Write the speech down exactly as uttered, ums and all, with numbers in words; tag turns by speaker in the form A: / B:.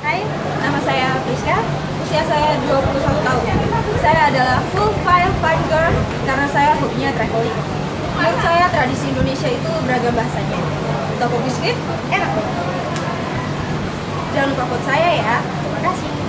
A: Hai, nama saya Priska, usia saya dua puluh satu tahun. Saya adalah full file fine girl karena saya hobinya traveling. Menurut saya tradisi Indonesia itu beragam bahasanya. Toko biskuit, enak banget. Jangan lupa vote saya ya. Terima kasih.